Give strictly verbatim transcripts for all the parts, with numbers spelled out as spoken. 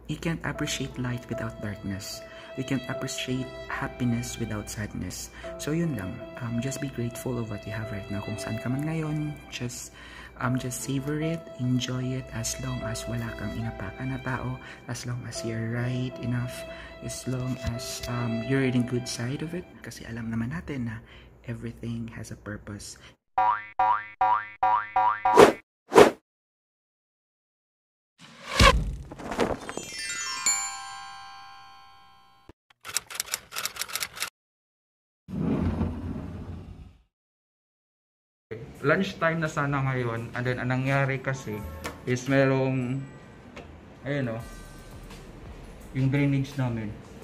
you can't appreciate light without darkness. We can't appreciate happiness without sadness. So yun lang, um, just be grateful of what you have right now. Kung saan ka man ngayon, just, um, just savor it, enjoy it as long as wala kang inapakan na tao, as long as you're right enough, as long as um, you're in a good side of it. Kasi alam naman natin na everything has a purpose. Lunch time na sana ngayon, and then ang nangyari kasi is merong ayun o, yung drainage namin.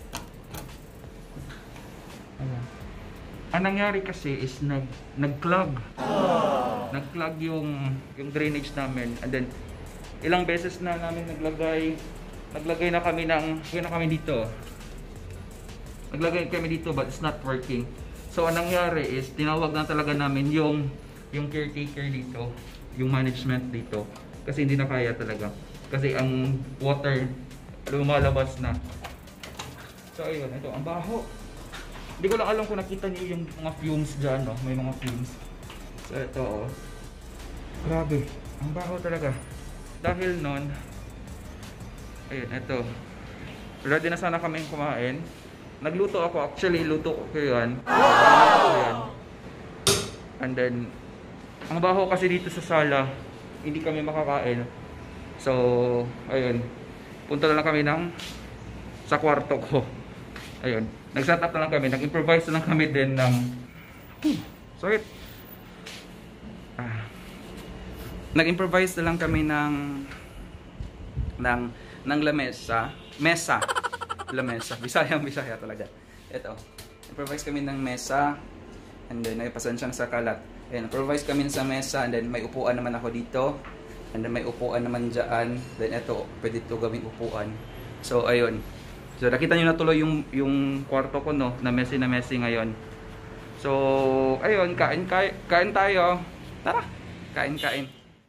Ayan. Ang nangyari kasi is nag nag-clog. Nag-clog yung yung drainage namin, and then ilang beses na namin naglagay naglagay na kami ng naglagay na kami dito. Naglagay kami dito but it's not working. So ang nangyari is tinawag na talaga namin yung yung caretaker dito, yung management dito, kasi hindi na kaya talaga kasi ang water lumalabas na. So ayun, ito ang baho. Hindi ko lang alam kung nakita niyo yung mga fumes dyan, no? May mga fumes. So ito, oh, grabe, ang baho talaga. Dahil nun, ayun, ito, ready na sana kami kumain. Nagluto ako, actually luto ko yan. Ayan. And then ang baho kasi dito sa sala, hindi kami makakain. So, ayun. Punta na lang kami ng sa kwarto ko. Ayun. Nag-set up na lang kami. Nag-improvise na lang kami din ng hmm, sorry. Ah. Nag-improvise na lang kami ng ng ng lamesa, mesa. Lamesa. Bisayang Bisaya talaga. Ito. Improvise kami ng mesa. And then ay pasensya sa kalat. Ayan, improvise kami sa mesa, and then may upuan naman ako dito, and then may upuan naman dyan, then ito, pwede ito gawing upuan. So ayun, so nakita nyo na tuloy yung, yung kwarto ko, no, na messy na messy ngayon. So ayun, kain, kain, kain tayo. Tara, kain kain.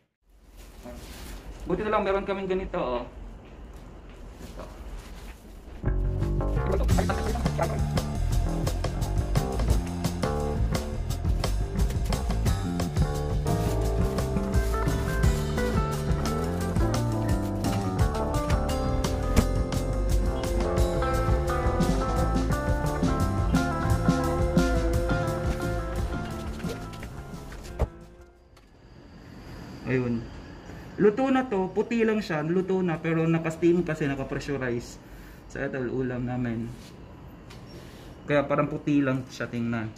Buti na lang meron kaming ganito, oh. Ito. Ayun. Luto na to, puti lang siya, luto na, pero naka-steam kasi, naka-pressurize. So ito, ulam namin. Kaya parang puti lang siya tingnan.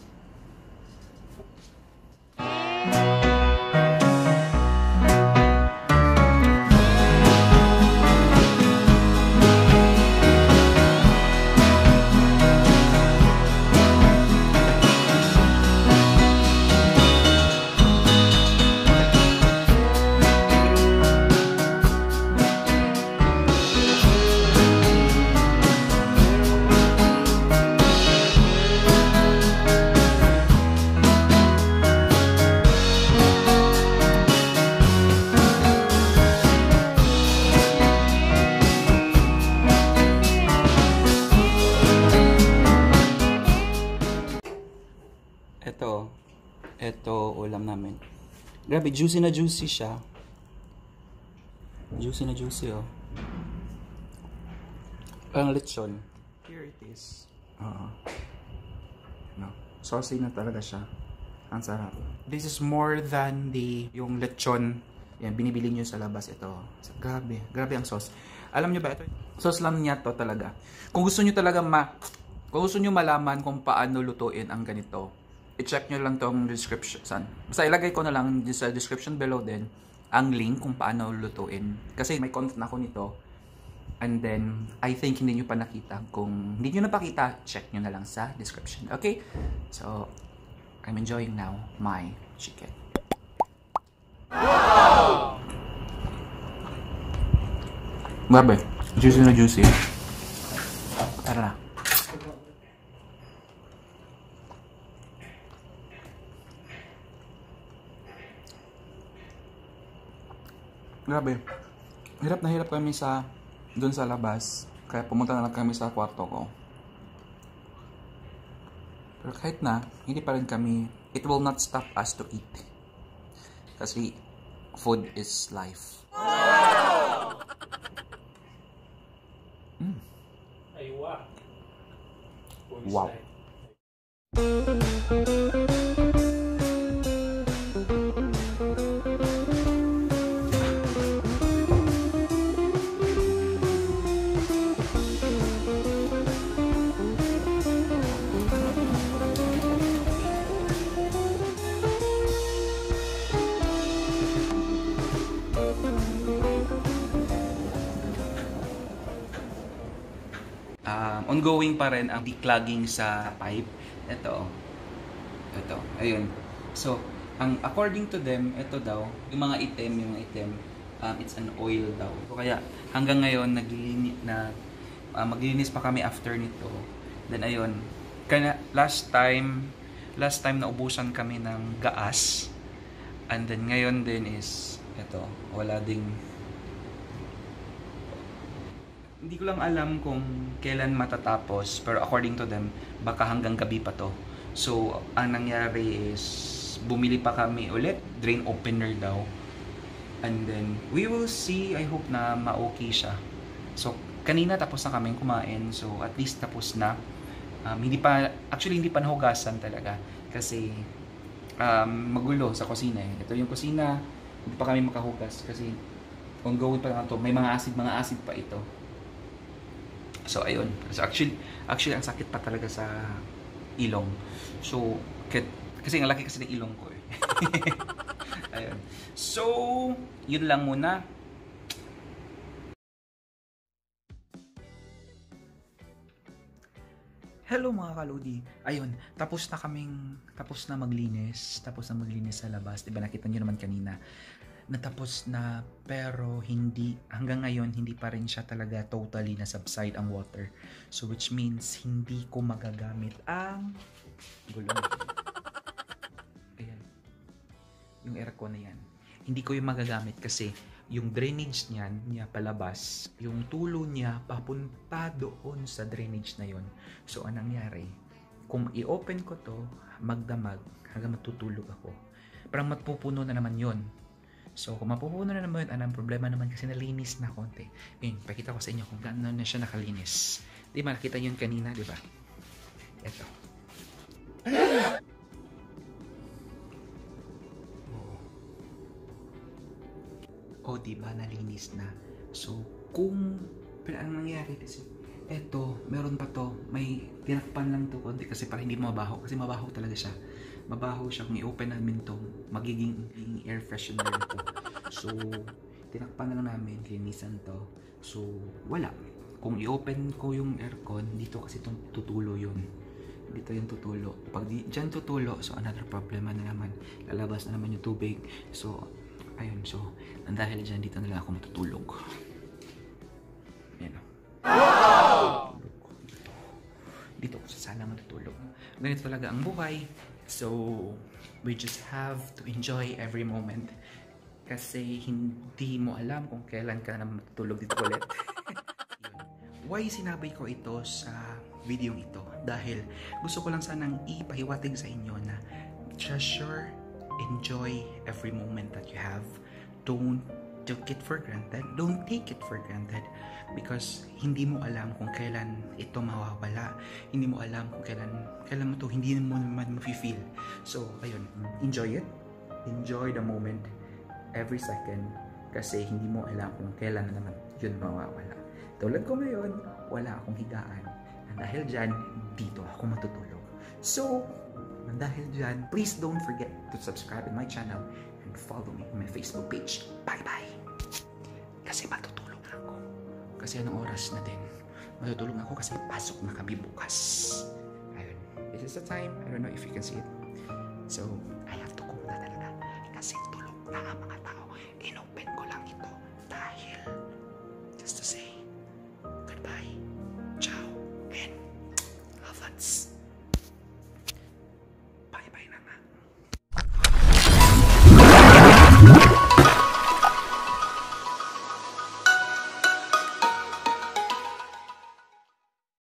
Ito, ito ulam namin. Grabe, juicy na juicy siya. Juicy na juicy, oh. Ang lechon. Here it is. Uh, no, saucy na talaga siya. Ang sarap. This is more than the yung lechon. Yan, binibili nyo sa labas ito. Grabe, grabe ang sauce. Alam nyo ba ito? Sauce lang niya to talaga. Kung gusto nyo talaga ma... Kung gusto nyo malaman kung paano lutuin ang ganito, i-check nyo lang tong description. Basta ilagay ko na lang sa description below din ang link kung paano lutuin. Kasi may content na ako nito. And then, I think hindi nyo pa nakita. Kung hindi nyo napakita, check nyo na lang sa description. Okay? So, I'm enjoying now my chicken. Wow! Grabe. Juicy na juicy. Tara na. Grabe. Hirap na hirap kami sa doon sa labas. Kaya pumunta na lang kami sa kwarto ko. Pero kahit na, hindi pa rin kami, it will not stop us to eat. Kasi food is life. Wow! Mm. Aywa. Wow. Um, ongoing pa rin ang declogging sa pipe. Ito. Ito. Ayun. So, ang according to them, ito daw, yung mga item, yung mga item, um, it's an oil daw. So, kaya hanggang ngayon, naglilinis na, uh, maglilinis pa kami after nito. Then, ayun. Kaya last time, last time naubusan kami ng gaas. And then, ngayon din is, ito, wala ding hindi ko lang alam kung kailan matatapos, pero according to them, baka hanggang gabi pa to. So, ang nangyari is, bumili pa kami ulit, drain opener daw. And then, we will see, I hope na ma-okay siya. So, kanina tapos na kami kumain, so at least tapos na. Um, hindi pa, actually hindi pa nahugasan talaga, kasi um, magulo sa kusina eh. Ito yung kusina, hindi pa kami makahugas, kasi ongoing pa lang to, may mga acid, mga acid pa ito. So, ayun. So, actually, actually, ang sakit pa talaga sa ilong. So, kasi ang laki kasi ng ilong ko eh. Ayun. So, yun lang muna. Hello mga kalodi. Ayun, tapos na kaming, tapos na maglinis. Tapos na maglinis sa labas. Diba nakita nyo naman kanina. Natapos na, pero hindi, hanggang ngayon hindi pa rin siya talaga totally na subside ang water. So which means hindi ko magagamit ang gulong. Ayan. Yung aircon na yan. Hindi ko yung magagamit kasi yung drainage niyan, niya palabas, yung tulo niya papunta doon sa drainage na yon. So anong nangyari? Kung i-open ko to, magdamag hanggang matutulog ako. Parang mapupuno na naman yon. So, kung mapupuno na naman yun, anong problema naman kasi nalinis na konti. Yun, pakita ko sa inyo kung gaano na siya nakalinis. Di ba, nakita yun kanina, di ba? Ito. O, oh, di ba, nalinis na. So, kung, pero anong nangyari kasi, eto, meron pa to, may tinakpan lang to konti kasi para hindi mabaho. Kasi mabaho talaga siya. Mabaho siya. Kung i-open namin to, magiging air freshener to. So, tinakpan na lang namin, linisan to. So, wala. Kung i-open ko yung aircon, dito kasi itong tutulo yun. Dito yung tutulo. Pag di, dyan tutulo, so another problema na naman. Lalabas na naman yung tubig. So, ayun. So, dahil dyan, dito na lang ako matutulog. Yan o. Wow! Dito ako sa sala matutulog. Ganito talaga ang buhay. So, we just have to enjoy every moment. Kasi hindi mo alam kung kailan ka na matutulog dito ulit. Why sinabi ko ito sa video ito? Dahil gusto ko lang sanang ipahiwatig sa inyo na treasure, enjoy every moment that you have. Don't take it for granted. Don't take it for granted. Because hindi mo alam kung kailan ito mawawala. Hindi mo alam kung kailan, kailan mo ito, hindi mo naman mafe-feel. So, ayun, enjoy it. Enjoy the moment every second. Kasi hindi mo alam kung kailan na naman yun mawawala. Tulad ko ngayon, wala akong higaan. And dahil dyan, dito ako matutulog. So, dahil dyan, please don't forget to subscribe in my channel and follow me on my Facebook page. Bye-bye! Kasi matutulog na ako. Kasi anong oras na din? Matutulog ako kasi pasok na kami bukas. Ayun. This is the time. I don't know if you can see it. So, I have to go na talaga. Kasi tulog na ang mga